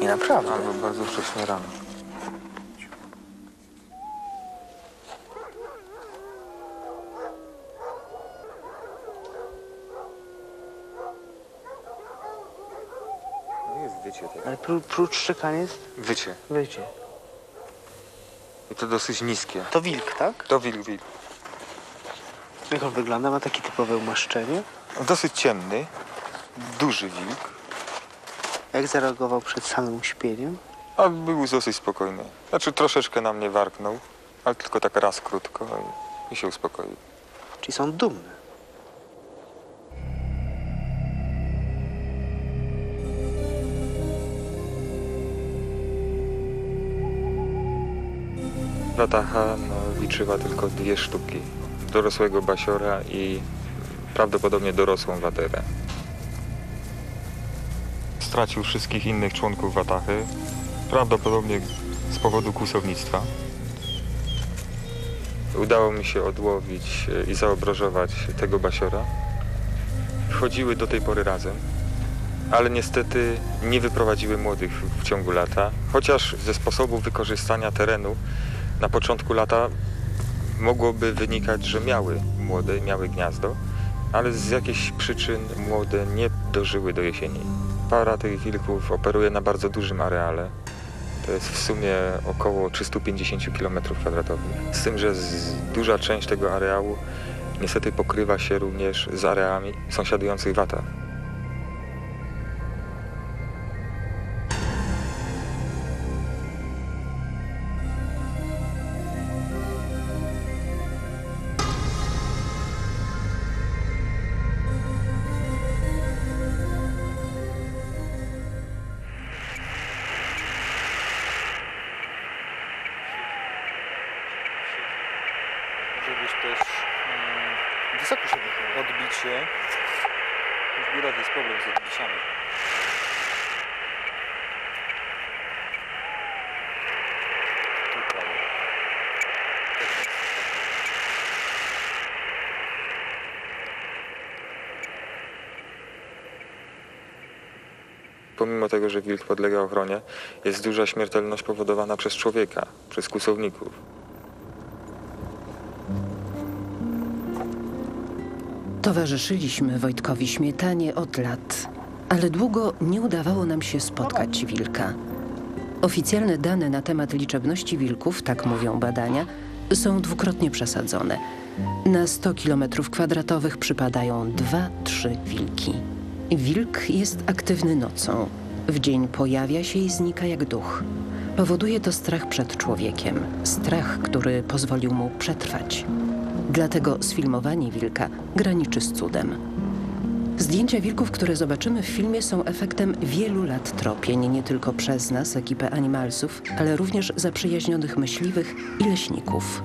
wcześnie, naprawdę. Albo bardzo wcześnie rano. No jest wycie tego. Ale prócz szczekania jest Wycie. wycie. I to dosyć niskie. To wilk, tak? To wilk. Jak on wygląda? Ma takie typowe umaszczenie. Dosyć ciemny, duży wilk, Jak zareagował przed samym uśpieniem? a był dosyć spokojny. Znaczy troszeczkę na mnie warknął, ale tylko tak raz krótko i się uspokoił. Czyli są dumne. Wataha liczyła tylko 2 sztuki. Dorosłego basiora i prawdopodobnie dorosłą waterę. Stracił wszystkich innych członków watachy, prawdopodobnie z powodu kłusownictwa. Udało mi się odłowić i zaobrożować tego basiora. Wchodziły do tej pory razem, ale niestety nie wyprowadziły młodych w ciągu lata, chociaż ze sposobu wykorzystania terenu na początku lata mogłoby wynikać, że miały młode, miały gniazdo, ale z jakichś przyczyn młode nie dożyły do jesieni. Para tych wilków operuje na bardzo dużym areale. To jest w sumie około 350 km². Z tym, że duża część tego areału niestety pokrywa się również z areałami sąsiadujących watach. Może być też Wysoko się wychyla. odbicie. W górach jest problem z odbiciami. Tu prawo. Pomimo tego, że wilk podlega ochronie, jest duża śmiertelność powodowana przez człowieka, przez kłusowników. Towarzyszyliśmy Wojtkowi Śmietanie od lat, ale długo nie udawało nam się spotkać wilka. Oficjalne dane na temat liczebności wilków, tak mówią badania, są dwukrotnie przesadzone. Na 100 km² przypadają 2–3 wilki. Wilk jest aktywny nocą. W dzień pojawia się i znika jak duch. Powoduje to strach przed człowiekiem. Strach, który pozwolił mu przetrwać. Dlatego sfilmowanie wilka graniczy z cudem. Zdjęcia wilków, które zobaczymy w filmie, są efektem wielu lat tropień, nie tylko przez nas, ekipę Animalsów, ale również zaprzyjaźnionych myśliwych i leśników.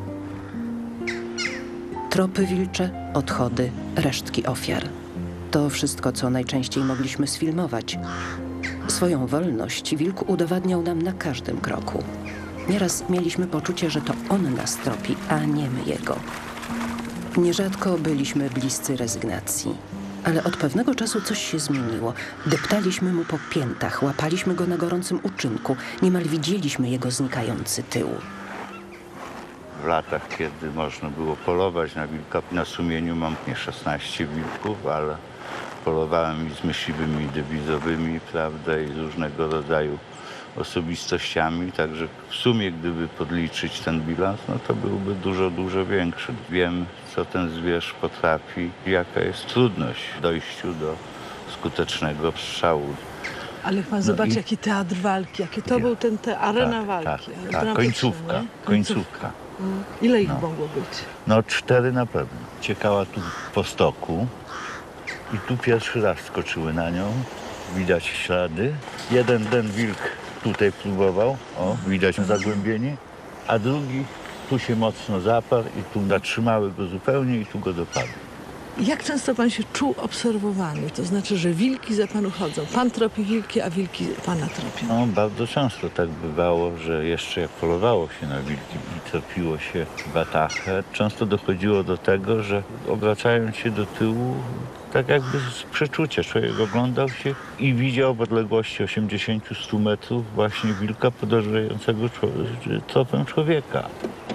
Tropy wilcze, odchody, resztki ofiar. To wszystko, co najczęściej mogliśmy sfilmować. Swoją wolność wilk udowadniał nam na każdym kroku. Nieraz mieliśmy poczucie, że to on nas tropi, a nie my jego. Nierzadko byliśmy bliscy rezygnacji. Ale od pewnego czasu coś się zmieniło. Deptaliśmy mu po piętach, łapaliśmy go na gorącym uczynku. Niemal widzieliśmy jego znikający tył. W latach, kiedy można było polować na wilka, na sumieniu mam nie 16 wilków, ale polowałem i z myśliwymi dywizowymi, prawda, i z różnego rodzaju osobistościami, także w sumie, gdyby podliczyć ten bilans, no to byłby dużo większy. Wiem, co ten zwierz potrafi, jaka jest trudność w dojściu do skutecznego strzału. Ale pan zobaczy, jaki teatr walki, jakie to był arena walki. Tak, końcówka. Ile ich mogło być? No 4 na pewno. Ciekała tu po stoku i tu pierwszy raz skoczyły na nią. Widać ślady. Jeden ten wilk tutaj próbował, widać zagłębienie, a drugi tu się mocno zaparł i tu zatrzymały go zupełnie i tu go dopadły. Jak często pan się czuł obserwowany? To znaczy, że wilki za panu chodzą. Pan tropi wilki, a wilki pana tropią. No, bardzo często tak bywało, że jeszcze jak polowało się na wilki i tropiło się watachę, często dochodziło do tego, że obracając się do tyłu tak jakby z przeczucia. Człowiek oglądał się i widział w odległości 80-100 metrów właśnie wilka podążającego tropem człowieka.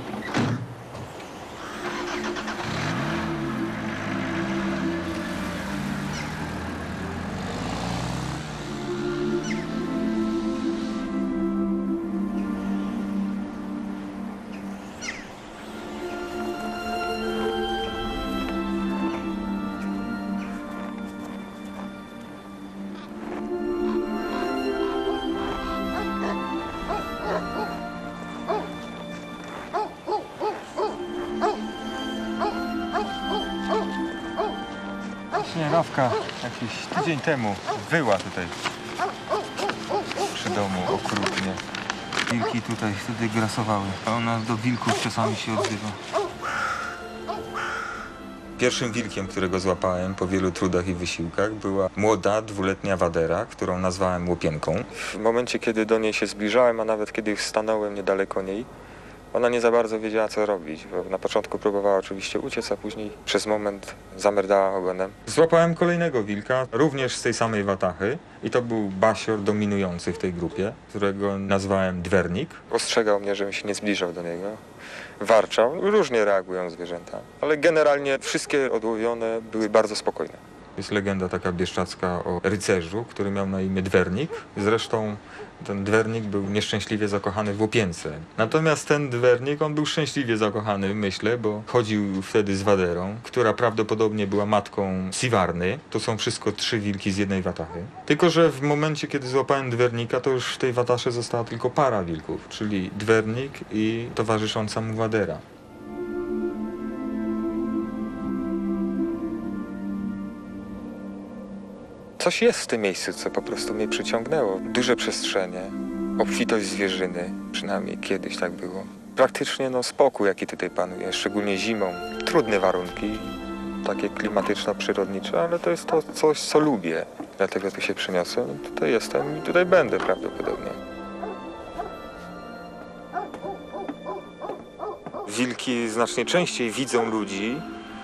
Rawka jakiś tydzień temu wyła tutaj przy domu okrutnie. Wilki tutaj wtedy grasowały, a ona do wilków czasami się odzywa. Pierwszym wilkiem, którego złapałem po wielu trudach i wysiłkach, była młoda, 2-letnia wadera, którą nazwałem łopienką. W momencie, kiedy do niej się zbliżałem, a nawet kiedy już stanąłem niedaleko niej, ona nie za bardzo wiedziała, co robić, bo na początku próbowała oczywiście uciec, a później przez moment zamerdała ogonem. Złapałem kolejnego wilka, również z tej samej watachy, i to był basior dominujący w tej grupie, którego nazwałem Dwernik. Ostrzegał mnie, żebym się nie zbliżał do niego. Warczał, różnie reagują zwierzęta, ale generalnie wszystkie odłowione były bardzo spokojne. Jest legenda taka bieszczacka o rycerzu, który miał na imię Dwernik. Zresztą ten Dwernik był nieszczęśliwie zakochany w łopience. Natomiast ten Dwernik, on był szczęśliwie zakochany, myślę, bo chodził wtedy z waderą, która prawdopodobnie była matką Siwarny. To są wszystko 3 wilki z jednej watachy. Tylko że w momencie, kiedy złapałem Dwernika, to już w tej watasze została tylko para wilków, czyli Dwernik i towarzysząca mu wadera. Coś jest w tym miejscu, co po prostu mnie przyciągnęło. Duże przestrzenie, obfitość zwierzyny, przynajmniej kiedyś tak było. Praktycznie spokój, jaki tutaj panuje, szczególnie zimą. Trudne warunki, takie klimatyczno-przyrodnicze, ale to jest to coś, co lubię. Dlatego tu się przyniosłem, tutaj jestem i tutaj będę prawdopodobnie. Wilki znacznie częściej widzą ludzi,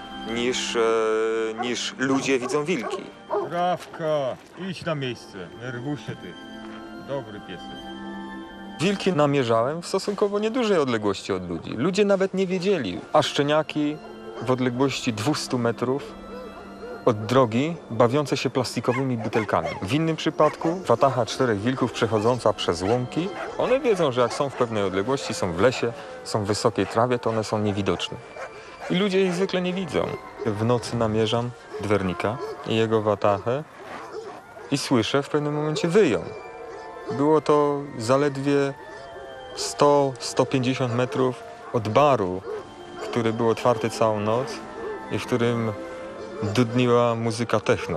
niż ludzie widzą wilki. Rawka, idź na miejsce, nerwuj się ty. Dobry piesek. Wilki namierzałem w stosunkowo niedużej odległości od ludzi. Ludzie nawet nie wiedzieli, a szczeniaki w odległości 200 metrów od drogi bawiące się plastikowymi butelkami. W innym przypadku watacha 4 wilków przechodząca przez łąki. One wiedzą, że jak są w pewnej odległości, są w lesie, są w wysokiej trawie, to one są niewidoczne. I ludzie ich zwykle nie widzą. W nocy namierzam Dwernika i jego watachę i słyszę w pewnym momencie wyją. Było to zaledwie 100-150 metrów od baru, który był otwarty całą noc i w którym dudniła muzyka techno.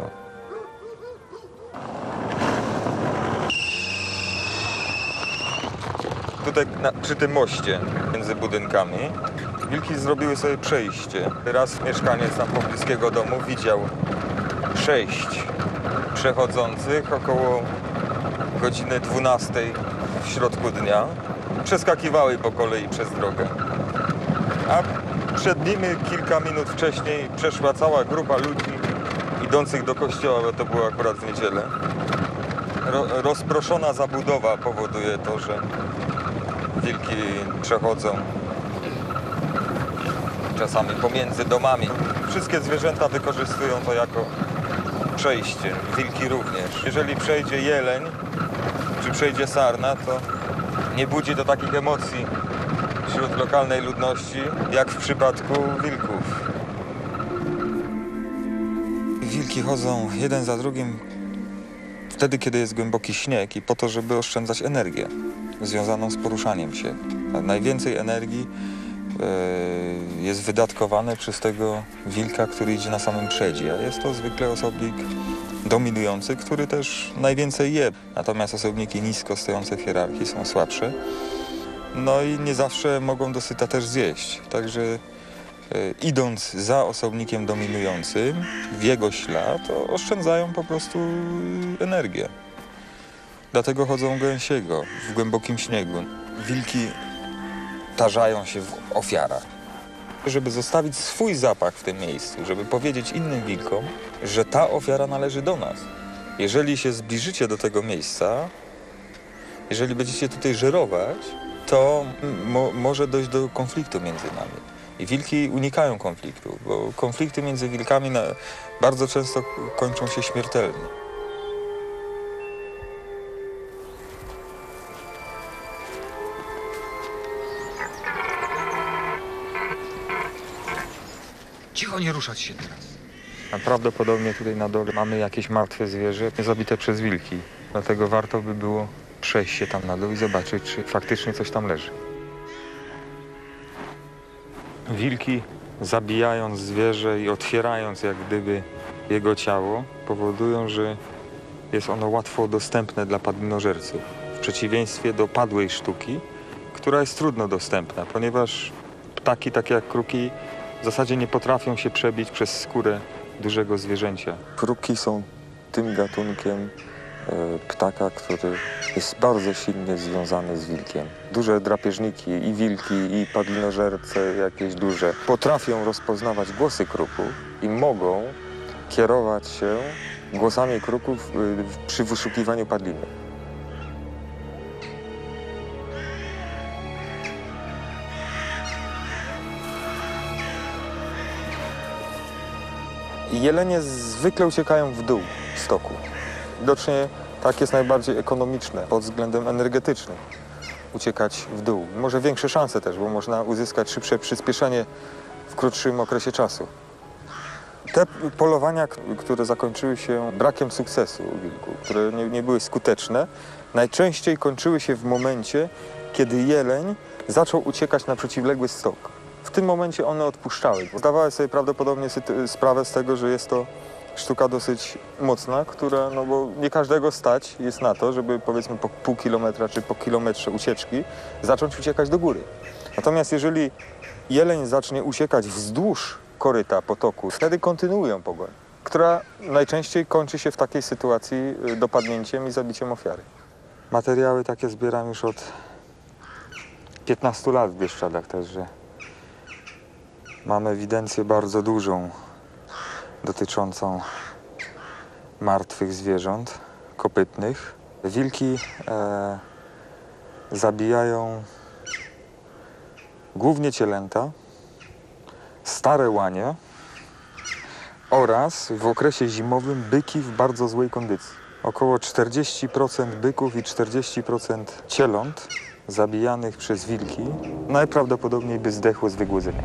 Tutaj przy tym moście między budynkami wilki zrobiły sobie przejście. Raz mieszkaniec tam pobliskiego domu widział 6 przechodzących około godziny 12 w środku dnia. Przeskakiwały po kolei przez drogę. A przed nimi kilka minut wcześniej przeszła cała grupa ludzi idących do kościoła, bo to było akurat w niedzielę. Rozproszona zabudowa powoduje to, że wilki przechodzą czasami pomiędzy domami. Wszystkie zwierzęta wykorzystują to jako przejście, wilki również. Jeżeli przejdzie jeleń, czy przejdzie sarna, to nie budzi to takich emocji wśród lokalnej ludności, jak w przypadku wilków. Wilki chodzą jeden za drugim wtedy, kiedy jest głęboki śnieg i po to, żeby oszczędzać energię związaną z poruszaniem się. Najwięcej energii jest wydatkowane przez tego wilka, który idzie na samym przedzie. Jest to zwykle osobnik dominujący, który też najwięcej je. Natomiast osobniki nisko stojące w hierarchii są słabsze. No i nie zawsze mogą dosyta też zjeść. Także idąc za osobnikiem dominującym w jego ślad, to oszczędzają po prostu energię. Dlatego chodzą gęsiego w głębokim śniegu. Wilki tarzają się w ofiarach. żeby zostawić swój zapach w tym miejscu, żeby powiedzieć innym wilkom, że ta ofiara należy do nas. Jeżeli się zbliżycie do tego miejsca, jeżeli będziecie tutaj żerować, to może dojść do konfliktu między nami. I wilki unikają konfliktu, bo konflikty między wilkami bardzo często kończą się śmiertelnie. Cicho, nie ruszać się teraz. A prawdopodobnie tutaj na dole mamy jakieś martwe zwierzę zabite przez wilki. Dlatego warto by było przejść się tam na dół i zobaczyć, czy faktycznie coś tam leży. Wilki, zabijając zwierzę i otwierając jak gdyby jego ciało, powodują, że jest ono łatwo dostępne dla padlinożerców. W przeciwieństwie do padłej sztuki, która jest trudno dostępna, ponieważ ptaki, takie jak kruki, w zasadzie nie potrafią się przebić przez skórę dużego zwierzęcia. Kruki są tym gatunkiem ptaka, który jest bardzo silnie związany z wilkiem. Duże drapieżniki i wilki, i padlinożerce jakieś duże potrafią rozpoznawać głosy kruków i mogą kierować się głosami kruków przy wyszukiwaniu padliny. Jelenie zwykle uciekają w dół stoku. Widocznie tak jest najbardziej ekonomiczne pod względem energetycznym. Uciekać w dół. Może większe szanse też, bo można uzyskać szybsze przyspieszenie w krótszym okresie czasu. Te polowania, które zakończyły się brakiem sukcesu u wilków, które nie były skuteczne, najczęściej kończyły się w momencie, kiedy jeleń zaczął uciekać na przeciwległy stok. W tym momencie one odpuszczały. Zdawały sobie prawdopodobnie sprawę z tego, że jest to sztuka dosyć mocna, która, no bo nie każdego stać jest na to, żeby powiedzmy po pół kilometra czy po kilometrze ucieczki zacząć uciekać do góry. Natomiast jeżeli jeleń zacznie uciekać wzdłuż koryta potoku, wtedy kontynuują pogoń, która najczęściej kończy się w takiej sytuacji dopadnięciem i zabiciem ofiary. Materiały takie zbieram już od 15 lat w Bieszczadach też, że mam ewidencję bardzo dużą dotyczącą martwych zwierząt kopytnych. Wilki zabijają głównie cielęta, stare łanie oraz w okresie zimowym byki w bardzo złej kondycji. Około 40% byków i 40% cieląt zabijanych przez wilki najprawdopodobniej by zdechło z wygłodzenia.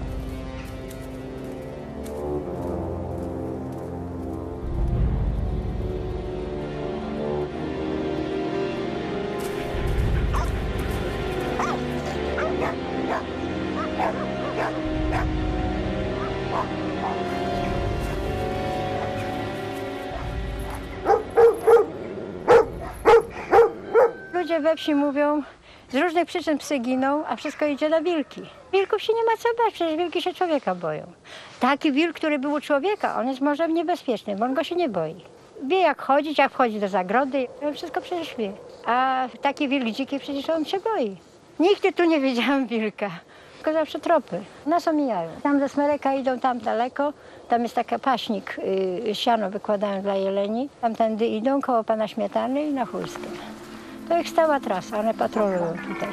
Ludzie we wsi mówią, z różnych przyczyn psy giną, a wszystko idzie na wilki. Wilków się nie ma co bać, przecież wilki się człowieka boją. Taki wilk, który był u człowieka, on jest może niebezpieczny, bo on go się nie boi. Wie jak chodzić, jak wchodzi do zagrody, on wszystko przecież wie. A taki wilk dziki przecież on się boi. Nigdy tu nie widziałam wilka, tylko zawsze tropy. Nas omijają. Tam ze Smereka idą tam daleko, tam jest taki paśnik, siano wykładają dla jeleni. Tamtędy idą koło pana Śmietany i na Chólskę. To ich stała trasa, one patrolują tutaj.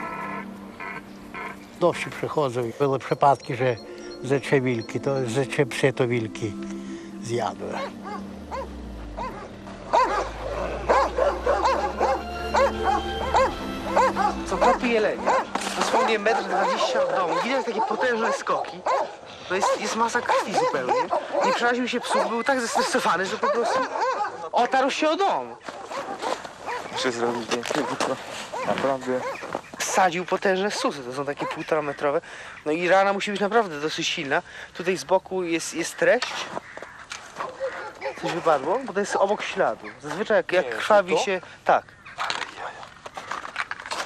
Do wsi przychodzą. Były przypadki, że ze 3 wilki, to ze 3 psy to wilki zjadły. Co kopie jelenia, dosłownie 1,20 m w domu. Widać takie potężne skoki. To jest masa krwi zupełnie. Nie przeraził się psów, był tak zestresowany, że po prostu otarł się o dom. Muszę zrobić więcej, bo naprawdę Sadził potężne susy, to są takie 1,5 metrowe. No i rana musi być naprawdę dosyć silna. Tutaj z boku jest treść. Coś wypadło, bo to jest obok śladu. Zazwyczaj jak krwawi się... Tak.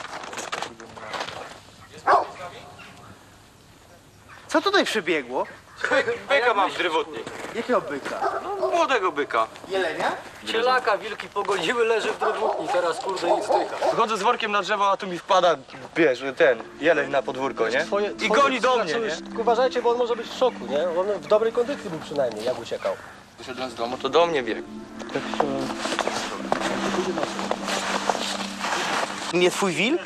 Co tutaj przebiegło? Byka mam w drewotnik. Jakiego byka? Młodego byka. Jelenia? Cielaka wilki pogodziły, leży w drewutni, teraz kurde nic tyka. Chodzę z workiem na drzewo, a tu mi wpada, wiesz, ten jeleń na podwórko, nie? I goni do mnie, nie? Uważajcie, bo on może być w szoku, nie? On w dobrej kondycji był przynajmniej, jak uciekał. Wyszedłem z domu, to do mnie biegł. Nie twój wilk?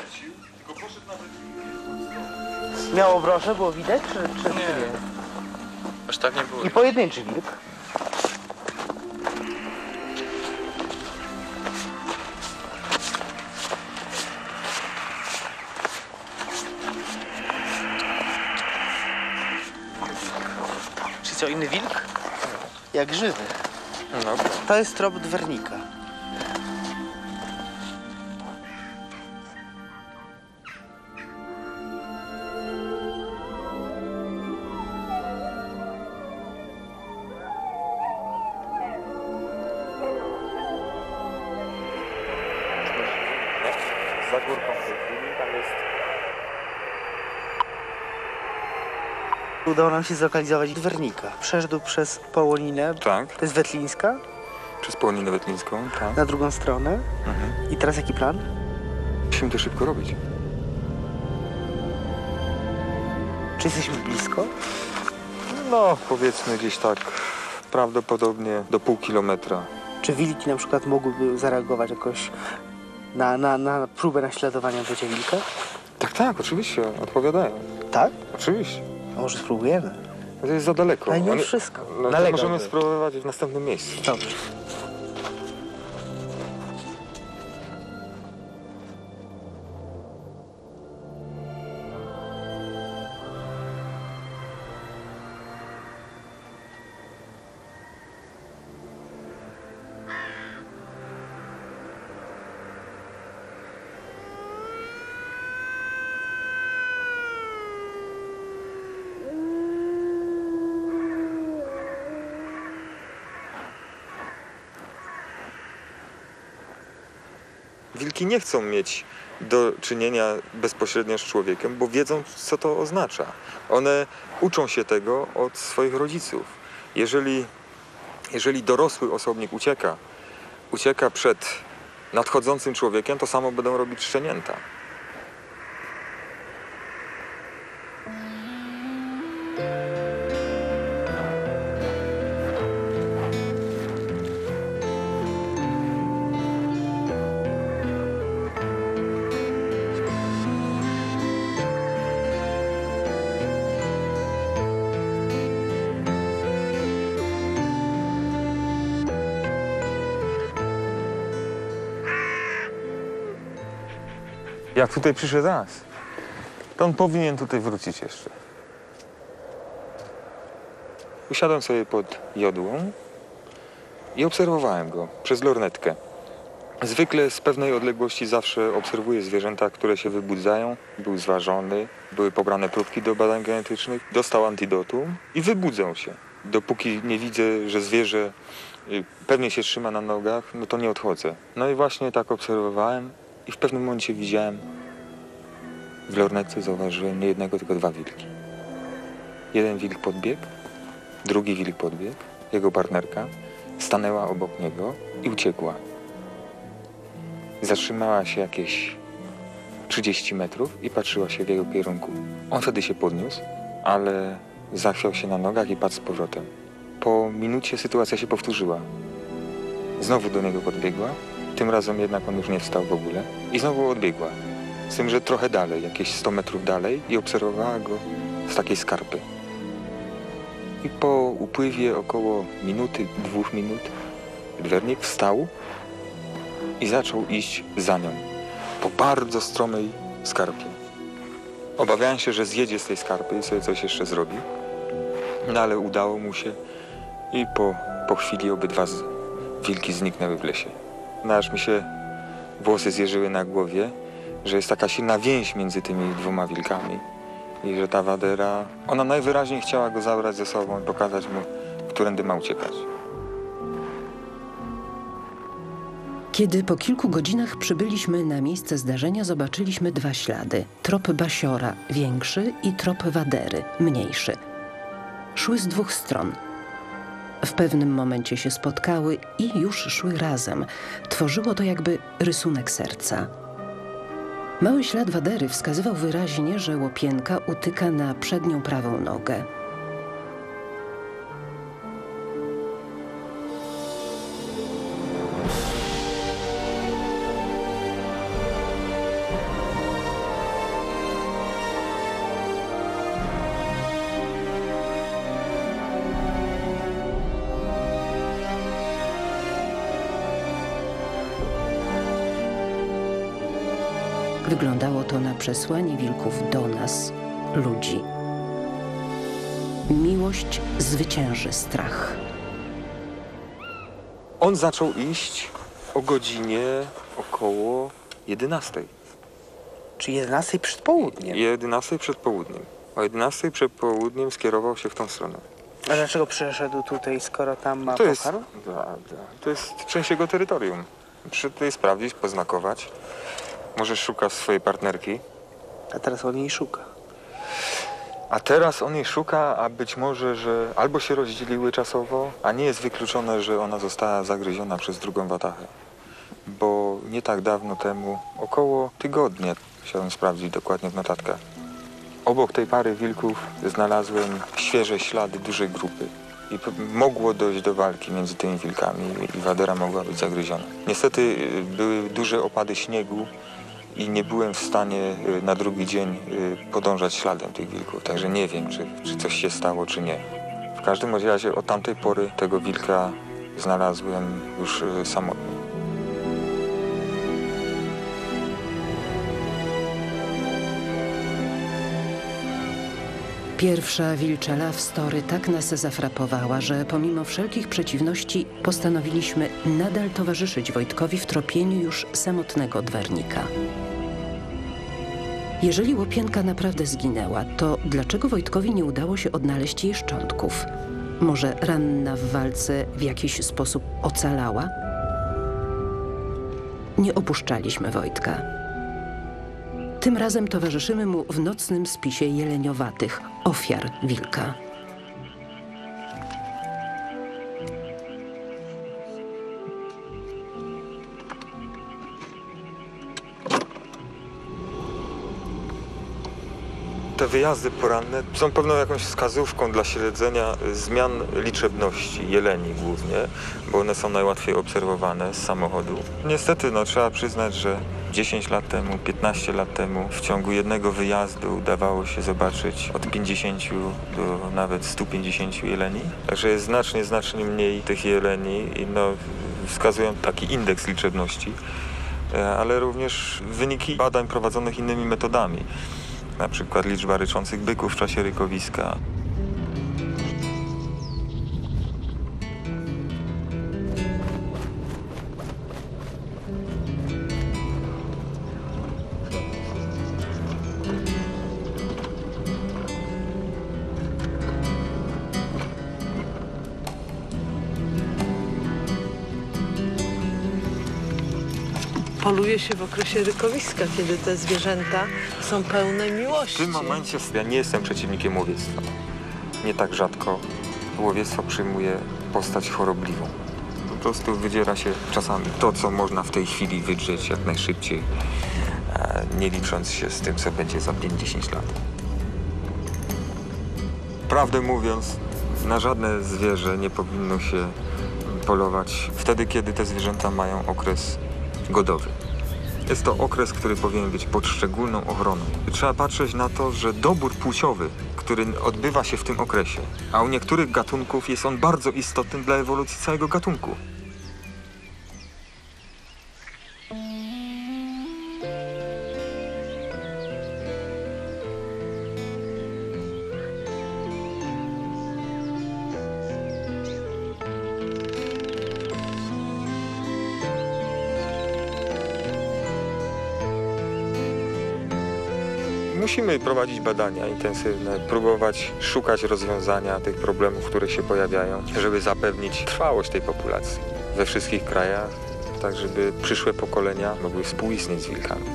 Miało brosze, było widać, czy nie? Aż tak nie było. I pojedynczy wilk? Czy co, inny wilk? Jak żywy. No. To jest trop dwernika. Za górką w tej chwili, tam jest... Udało nam się zlokalizować dwernika. Przeszedł przez Połoninę. Tak, To jest Wetlińska, przez Połoninę Wetlińską, tak. na drugą stronę. I teraz jaki plan? Musimy to szybko robić. Czy jesteśmy blisko? No, powiedzmy gdzieś tak, prawdopodobnie do pół kilometra. Czy wilki na przykład mogłyby zareagować jakoś na próbę naśladowania do wilka? Tak, tak, oczywiście, odpowiadają. Tak? Oczywiście. A może spróbujemy? To jest za daleko. Ale nie One- wszystko. No, to Nalegam. możemy spróbować w następnym miejscu. Dobrze. Wilki nie chcą mieć do czynienia bezpośrednio z człowiekiem, bo wiedzą, co to oznacza. One uczą się tego od swoich rodziców. Jeżeli dorosły osobnik ucieka przed nadchodzącym człowiekiem, to samo będą robić szczenięta. Jak tutaj przyszedł raz, to on powinien tutaj wrócić jeszcze. Usiadłem sobie pod jodłą i obserwowałem go przez lornetkę. Zwykle z pewnej odległości zawsze obserwuję zwierzęta, które się wybudzają. Był zważony, były pobrane próbki do badań genetycznych, dostał antidotum i wybudzą się. Dopóki nie widzę, że zwierzę pewnie się trzyma na nogach, no to nie odchodzę. No i właśnie tak obserwowałem i w pewnym momencie widziałem, w lornetce zauważyłem nie jednego, tylko dwa wilki. Jeden wilk podbiegł, drugi wilk podbiegł, jego partnerka stanęła obok niego i uciekła. Zatrzymała się jakieś 30 metrów i patrzyła się w jego kierunku. On wtedy się podniósł, ale zachwiał się na nogach i padł z powrotem. Po minucie sytuacja się powtórzyła. Znowu do niego podbiegła, tym razem jednak on już nie wstał w ogóle i znowu odbiegła. Z tym, że trochę dalej, jakieś 100 metrów dalej i obserwowała go z takiej skarpy. I po upływie około minuty, 2 minut, dwernik wstał i zaczął iść za nią po bardzo stromej skarpie. Obawiałem się, że zjedzie z tej skarpy i sobie coś jeszcze zrobi, no ale udało mu się i po chwili obydwa wilki zniknęły w lesie. No aż mi się włosy zjeżyły na głowie, że jest taka silna więź między tymi dwoma wilkami i że ta wadera, ona najwyraźniej chciała go zabrać ze sobą i pokazać mu, którędy ma uciekać. Kiedy po kilku godzinach przybyliśmy na miejsce zdarzenia, zobaczyliśmy dwa ślady. Trop basiora, większy, i trop wadery, mniejszy. szły z dwóch stron. W pewnym momencie się spotkały i już szły razem. Tworzyło to jakby rysunek serca. Mały ślad wadery wskazywał wyraźnie, że łopienka utyka na przednią prawą nogę. Wyglądało to na przesłanie wilków do nas, ludzi. Miłość zwycięży strach. On zaczął iść o godzinie około 11. Czy 11 przed południem? 11 przed południem. O 11 przed południem skierował się w tą stronę. A dlaczego przyszedł tutaj, skoro tam ma To jest, pokarm? to jest część jego terytorium. Przyszedł tutaj sprawdzić, poznakować. Może szuka swojej partnerki. A teraz on jej szuka. A teraz on jej szuka, a być może, że albo się rozdzieliły czasowo, a nie jest wykluczone, że ona została zagryziona przez drugą watachę. Bo nie tak dawno temu, około tygodnia, chciałem sprawdzić dokładnie w notatkach. Obok tej pary wilków znalazłem świeże ślady dużej grupy. I mogło dojść do walki między tymi wilkami i wadera mogła być zagryziona. Niestety były duże opady śniegu i nie byłem w stanie na drugi dzień podążać śladem tych wilków. Także nie wiem, czy coś się stało, czy nie. W każdym razie od tamtej pory tego wilka znalazłem już samotny. Pierwsza wilcza love story tak nas zafrapowała, że pomimo wszelkich przeciwności postanowiliśmy nadal towarzyszyć Wojtkowi w tropieniu już samotnego odwernika. Jeżeli łopienka naprawdę zginęła, to dlaczego Wojtkowi nie udało się odnaleźć jej szczątków? Może ranna w walce w jakiś sposób ocalała? Nie opuszczaliśmy Wojtka. Tym razem towarzyszymy mu w nocnym spisie jeleniowatych, ofiar wilka. Te wyjazdy poranne są pewną jakąś wskazówką dla śledzenia zmian liczebności jeleni głównie, bo one są najłatwiej obserwowane z samochodu. Niestety trzeba przyznać, że 10 lat temu, 15 lat temu w ciągu jednego wyjazdu udawało się zobaczyć od 50 do nawet 150 jeleni. Także jest znacznie mniej tych jeleni i wskazują taki indeks liczebności, ale również wyniki badań prowadzonych innymi metodami. Na przykład liczba ryczących byków w czasie rykowiska. Poluje się w okresie rykowiska, kiedy te zwierzęta są pełne miłości. W tym momencie ja nie jestem przeciwnikiem łowiectwa. Nie tak rzadko łowiectwo przyjmuje postać chorobliwą. Po prostu wydziera się czasami to, co można w tej chwili wydrzeć jak najszybciej, nie licząc się z tym, co będzie za 5-10 lat. Prawdę mówiąc, na żadne zwierzę nie powinno się polować wtedy, kiedy te zwierzęta mają okres godowy. Jest to okres, który powinien być pod szczególną ochroną. Trzeba patrzeć na to, że dobór płciowy, który odbywa się w tym okresie, a u niektórych gatunków jest on bardzo istotny dla ewolucji całego gatunku. Musimy prowadzić badania intensywne, próbować szukać rozwiązania tych problemów, które się pojawiają, żeby zapewnić trwałość tej populacji we wszystkich krajach, tak żeby przyszłe pokolenia mogły współistnieć z wilkami.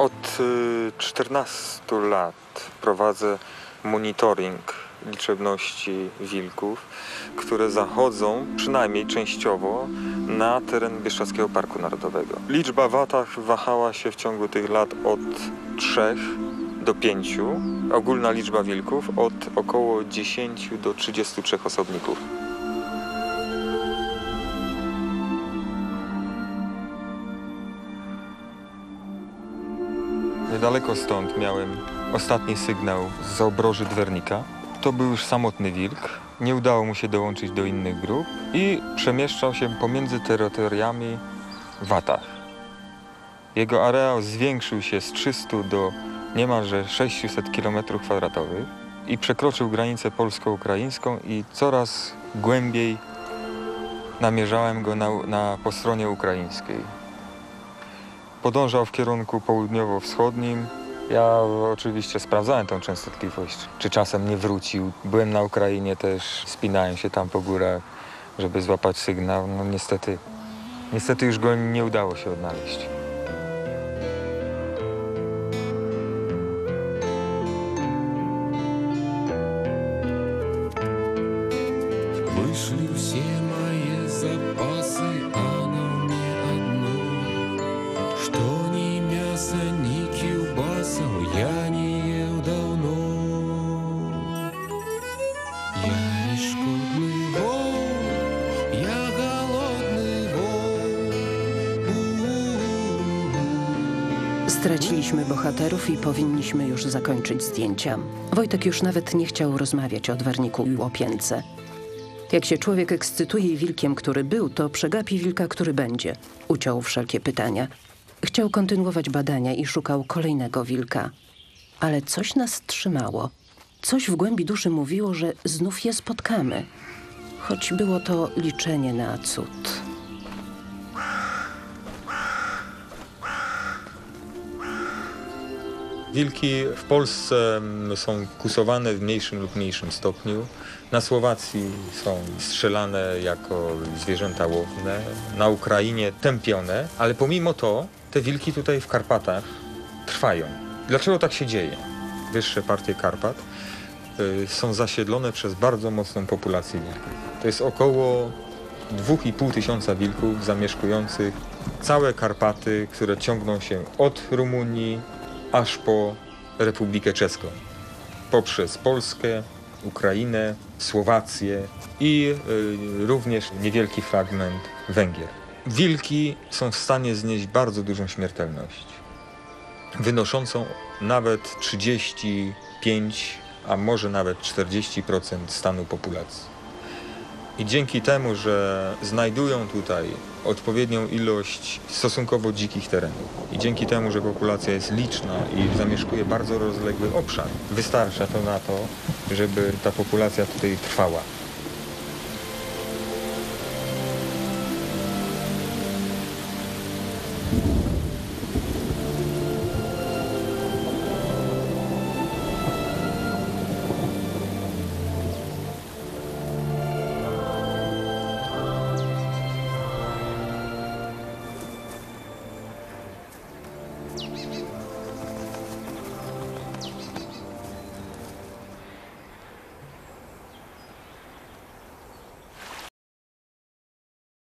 Od 14 lat prowadzę monitoring liczebności wilków, które zachodzą przynajmniej częściowo na teren Bieszczadzkiego Parku Narodowego. Liczba w watach wahała się w ciągu tych lat od 3 do 5. Ogólna liczba wilków od około 10 do 33 osobników. Niedaleko stąd miałem ostatni sygnał z obroży Dwernika. To był już samotny wilk. Nie udało mu się dołączyć do innych grup i przemieszczał się pomiędzy terytoriami w watach. Jego areał zwiększył się z 300 do niemalże 600 km² i przekroczył granicę polsko-ukraińską i coraz głębiej namierzałem go po stronie ukraińskiej. Podążał w kierunku południowo-wschodnim. Ja oczywiście sprawdzałem tą częstotliwość, czy czasem nie wrócił. Byłem na Ukrainie też, wspinałem się tam po górach, żeby złapać sygnał. No niestety już go nie udało się odnaleźć. Вышли все мои запасы, а на мне одно, что ни мяса, ни килбаса я не ел давно. Я не шкодный волк, я голодный волк. Straciliśmy bohaterów i powinniśmy już zakończyć zdjęcia. Wojtek już nawet nie chciał rozmawiać o Dwerniku i Łopience. Jak się człowiek ekscytuje wilkiem, który był, to przegapi wilka, który będzie. Uciął wszelkie pytania. Chciał kontynuować badania i szukał kolejnego wilka. Ale coś nas trzymało. Coś w głębi duszy mówiło, że znów je spotkamy. Choć było to liczenie na cud. Wilki w Polsce są kusowane w mniejszym lub mniejszym stopniu. Na Słowacji są strzelane jako zwierzęta łowne, na Ukrainie tępione, ale pomimo to te wilki tutaj w Karpatach trwają. Dlaczego tak się dzieje? Wyższe partie Karpat są zasiedlone przez bardzo mocną populację wilków. To jest około 2,5 tysiąca wilków zamieszkujących całe Karpaty, które ciągną się od Rumunii aż po Republikę Czeską, poprzez Polskę, Ukrainę, Słowację i również niewielki fragment Węgier. Wilki są w stanie znieść bardzo dużą śmiertelność, wynoszącą nawet 35, a może nawet 40% stanu populacji. I dzięki temu, że znajdują tutaj odpowiednią ilość stosunkowo dzikich terenów i dzięki temu, że populacja jest liczna i zamieszkuje bardzo rozległy obszar, wystarcza to na to, żeby ta populacja tutaj trwała.